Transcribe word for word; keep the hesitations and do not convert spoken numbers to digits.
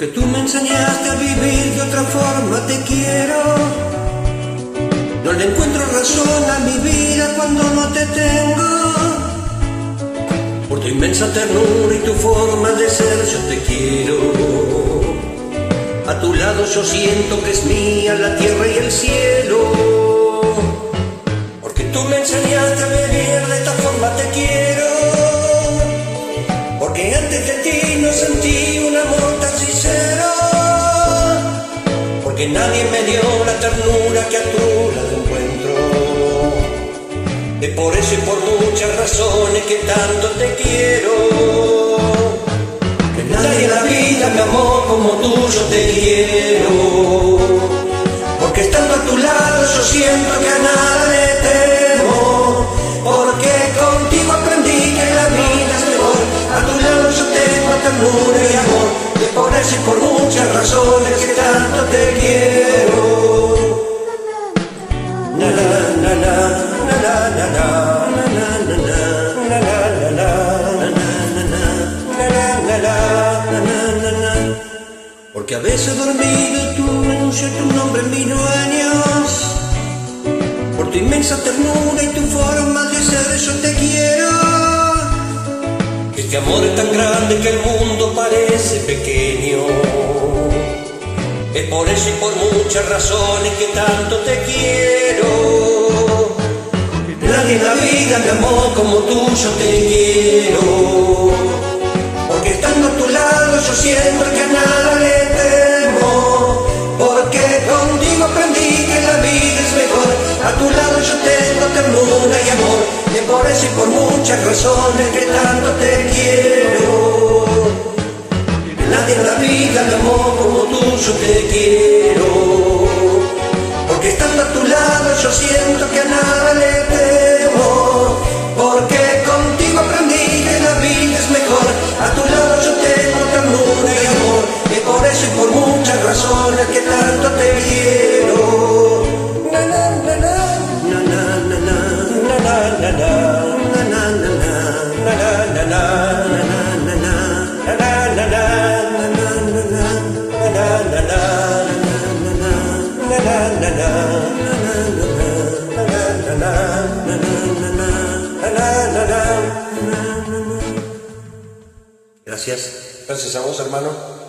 Porque tú me enseñaste a vivir de otra forma, te quiero. No le encuentro razón a mi vida cuando no te tengo. Por tu inmensa ternura y tu forma de ser yo te quiero. A tu lado yo siento que es mía la tierra y el cielo. Porque tú me enseñaste a vivir de esta forma, te quiero. Porque antes de ti no sentí un amor tan sincero. Porque nadie me dio la ternura que a tu lado encuentro. Es por eso y por muchas razones que tanto te quiero. Que nadie en la vida me amó como tú, yo te quiero. Porque estando a tu lado yo siento que a nada le temo. Porque contigo aprendí que la vida es mejor. A tu lado yo tengo ternura y amor. Es por eso y por muchas razones que tanto te quiero. Na na na na na na na na na na na na na. Porque a veces dormido tú anuncias tu nombre en mis sueños. Por tu inmensa ternura y tu forma de ser yo te quiero. Este amor es tan grande que el mundo parece pequeño. Es por eso y por muchas razones que tanto te quiero. Nadie en la vida me amó como tú, yo te quiero. Porque estando a tu lado yo siento que a nada le temo. Porque contigo aprendí que la vida es mejor. A tu lado yo tengo ternura y amor. Y por eso y por muchas razones que tanto te quiero. Nadie en la vida me amó como tú, yo te quiero. Porque estando a tu lado yo siento que a nada le temo. Porque contigo aprendí que la vida es mejor. A tu lado yo tengo ternura y amor. Y por eso y por muchas razones que tanto te quiero. Na na na na na na na na na na na na na na Gracias. Gracias a vos, hermano.